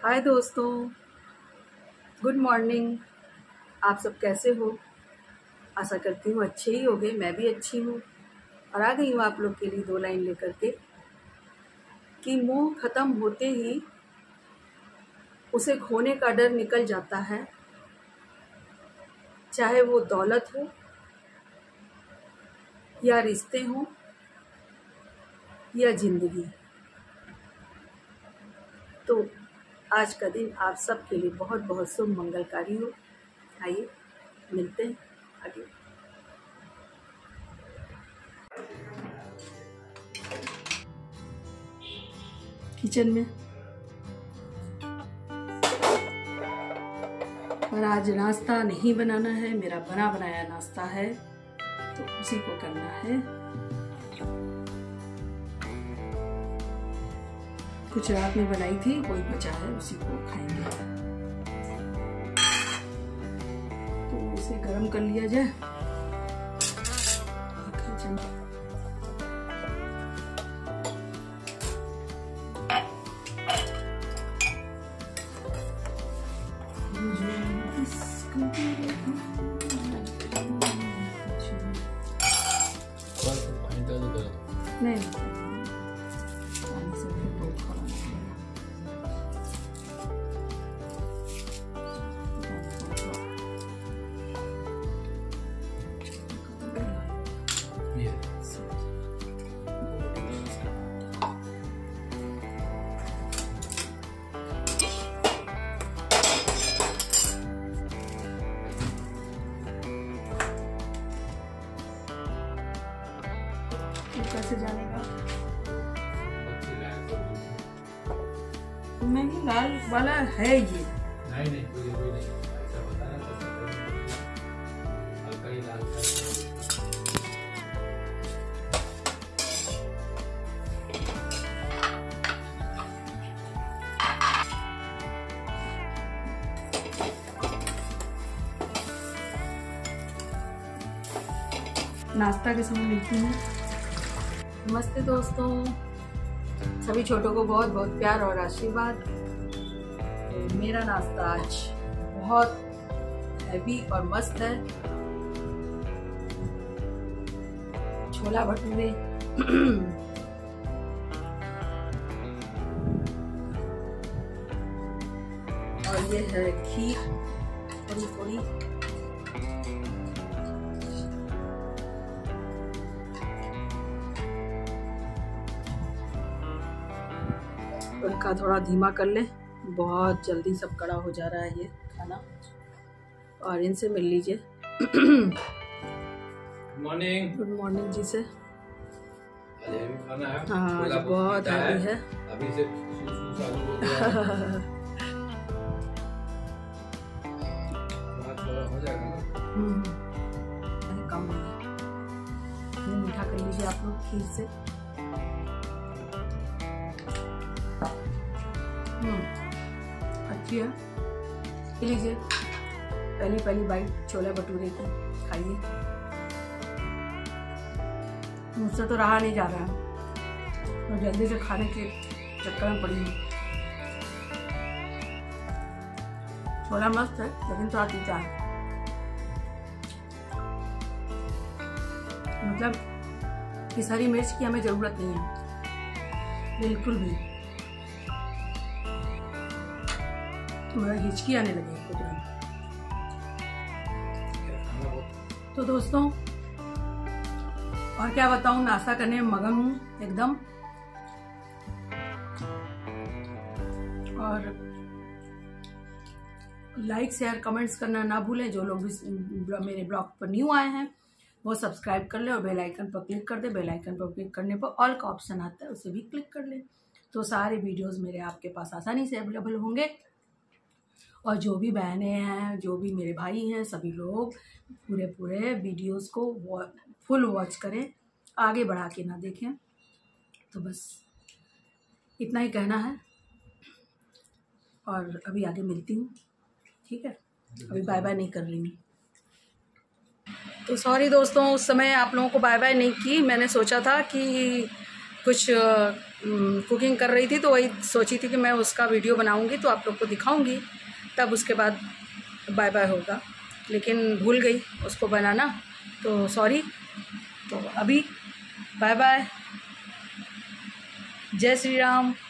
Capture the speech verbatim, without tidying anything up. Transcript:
हाय दोस्तों, good morning. आप सब कैसे हो? आशा करती हूँ अच्छे ही होंगे। मैं भी अच्छी हूँ और आ गई हूँ आप लोग के लिए दो लाइन लेकर के कि मोह ख़त्म होते ही उसे खोने का डर निकल जाता है, चाहे वो दौलत हो या रिश्ते हों या ज़िंदगी। तो आज का दिन आप सब के लिए बहुत बहुत शुभ मंगलकारी हो। आइए मिलते हैं आगे। किचन में और आज नाश्ता नहीं बनाना है, मेरा बना बनाया नाश्ता है तो उसी को करना है। कुछ रात में बनाई थी, कोई बचा है, उसी को खाएंगे। तो इसे गरम कर लिया जाए। नहीं कैसे जानेगा? नहीं, लाल वाला है ये। नहीं नहीं कोई कोई नहीं, ऐसा बता रहा था हल्का ही लाल नाश्ता के समय मिलती हूँ। नमस्ते दोस्तों, सभी छोटों को बहुत बहुत प्यार और आशीर्वाद। तो मेरा नाश्ता आज बहुत हैवी और मस्त है। छोला भटूरे और ये है खीर थोड़ी थोड़ी। उनका थोड़ा धीमा कर ले, बहुत जल्दी सब कड़ा हो जा रहा है ये खाना। और इनसे मिल लीजिए। मॉर्निंग गुड मॉर्निंग जी से। आज हैवी खाना है। हाँ आज बहुत हैवी है। अभी से चालू हो गया हो जाएगा ना। हम्म कम मीठा कर लीजिए आप लोग खीर से। अच्छी है, पी लीजिए। पहली पहली बाइट छोले भटूरे की खाइए। मुझसे तो रहा नहीं जा रहा है, मैं जल्दी से खाने के चक्कर में पड़ी हूँ। छोला मस्त है लेकिन थोड़ा तीखा है। मतलब इस हरी मिर्च की हमें ज़रूरत नहीं है बिल्कुल भी। मेरा हिचकी आने लगी तुरंत। तो दोस्तों और क्या बताऊं, नाश्ता करने में मगन हूँ एकदम। और लाइक शेयर कमेंट्स करना ना भूलें। जो लोग भी मेरे ब्लॉग पर न्यू आए हैं वो सब्सक्राइब कर ले और बेल आइकन पर क्लिक कर दे। बेल आइकन पर क्लिक करने पर ऑल का ऑप्शन आता है, उसे भी क्लिक कर ले तो सारे वीडियोस मेरे आपके पास आसानी से अवेलेबल होंगे। और जो भी बहनें हैं, जो भी मेरे भाई हैं, सभी लोग पूरे पूरे वीडियोस को वॉ, फुल वॉच करें, आगे बढ़ा के ना देखें। तो बस इतना ही कहना है और अभी आगे मिलती हूँ, ठीक है? अभी बाय बाय नहीं कर रही हूँ। तो सॉरी दोस्तों, उस समय आप लोगों को बाय बाय नहीं की। मैंने सोचा था कि कुछ कुकिंग कर रही थी, तो वही सोची थी कि मैं उसका वीडियो बनाऊंगी तो आप लोग को दिखाऊंगी, तब उसके बाद बाय बाय होगा, लेकिन भूल गई उसको बनाना, तो सॉरी। तो अभी बाय बाय, जय श्री राम।